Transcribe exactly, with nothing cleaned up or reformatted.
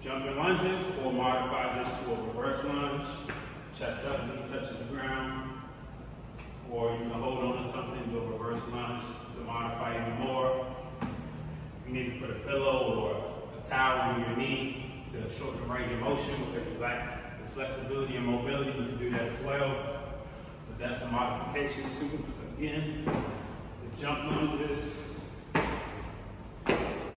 jumping lunges, or modify this to a reverse lunge. Chest up, knee touches the ground. Or you can hold on to something, do a reverse lunge to modify even more. You need to put a pillow or a towel on your knee to shorten the range of motion because you lack the flexibility and mobility. You can do that as well. But that's the modification too. Again, the jump lunges.